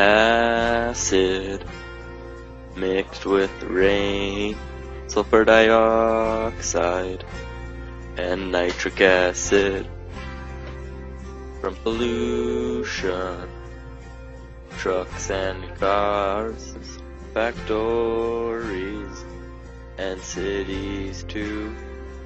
acid mixed with rain, sulfur dioxide, and nitric acid from pollution, trucks and cars, factories, and cities too.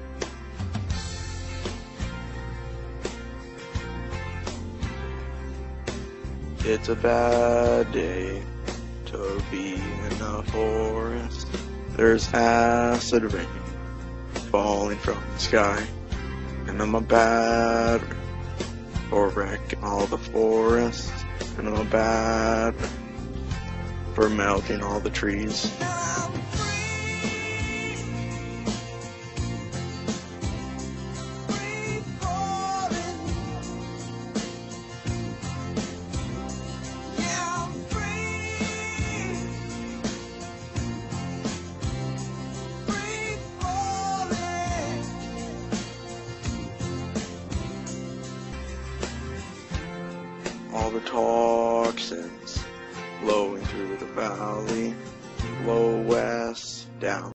It's a bad day to be in the forest. There's acid rain falling from the sky, and I'm a bad for wrecking all the forests, and I'm a bad for melting all the trees. All the toxins flowing through the valley, flow west down